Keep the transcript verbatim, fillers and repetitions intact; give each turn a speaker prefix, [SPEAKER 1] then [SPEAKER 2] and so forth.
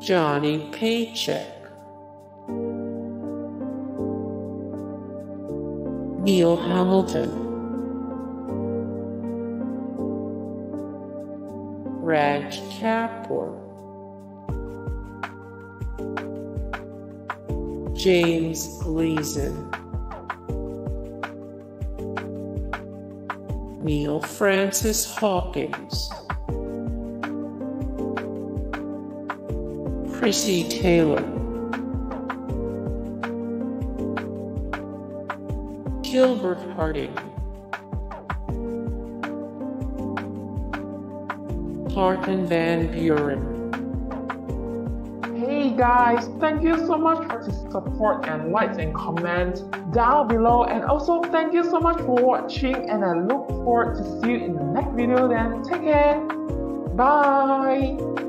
[SPEAKER 1] Johnny Paycheck, Neil Hamilton, Raj Kapoor, James Gleason, Neil Francis Hawkins, Chrissy Taylor, Gilbert Harding, Martin Van Buren.
[SPEAKER 2] Hey guys, thank you so much for the support and likes and comments down below, and also thank you so much for watching, and I look forward to see you in the next video. Then take care, bye.